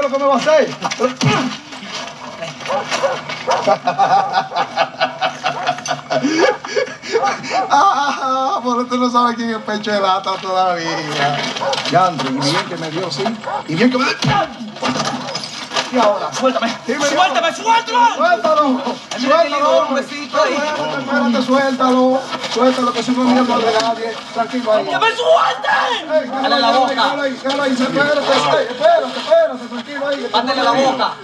es lo que me va a hacer. Por usted no sabe quién es Pecho de Lata todavía. Ya, André, y bien que me dio, sí. Y bien que me dio. Y ahora, Suéltame. Dime, Suéltame, suéltame. Suéltalo. Suéltalo. Un besito ahí. Espérate, suéltalo. Suéltalo, que si no mira de nadie. Tranquilo ahí. ¡Que me suelten! Dale la boca. Espérate, tranquilo ahí. Mátele la boca.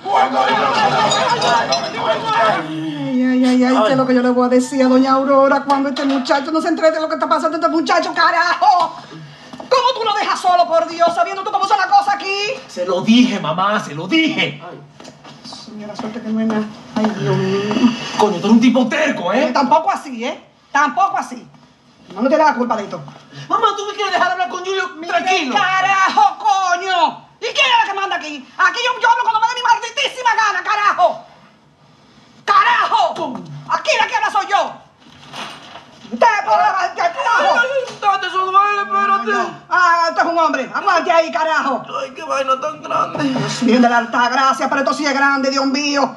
Ay, ¿qué es lo que yo le voy a decir a doña Aurora cuando este muchacho no se entrete de lo que está pasando este muchacho, carajo? ¿Cómo tú lo dejas solo, por Dios, sabiendo tú cómo son las cosas aquí? Se lo dije, mamá, se lo dije. Señora, suerte que no es nada. Ay, Dios mío. Coño, tú eres un tipo terco, ¿eh? Tampoco así, ¿eh? Tampoco así. No te da la culpa de esto. Mamá, ¿tú me quieres dejar hablar con Julio tranquilo? ¡Carajo, coño! ¿Y quién es la que manda aquí? Aquí yo hablo cuando me dé mi malditísima gana, carajo. ¡Carajo! Aquí la que habla soy yo. ¡Usted por la carajo! Date, eso duele, espérate. Ah, usted es un hombre. Aguante ahí, carajo. Ay, qué vaina tan grande. Dios mío, de la alta gracia, pero esto sí es grande, Dios mío.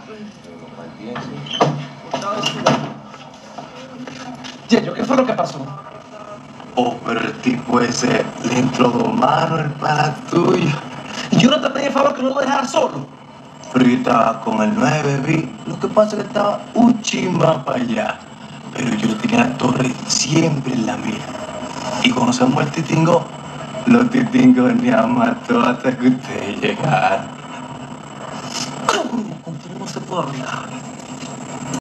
Yeyo, ¿qué fue lo que pasó? Oh, pero el tipo ese le entró dos manos el pana tuyo. Y yo no te pedí el favor que no lo dejara solo. Pero yo estaba con el 9, vi. Lo que pasa es que estaba un chimba para allá. Pero yo tenía la torre siempre en la mira. Y cuando se muere el titingo, los titingos ni a mató hasta que ustedes llegaron. ¿Cómo? Contigo no se puede hablar.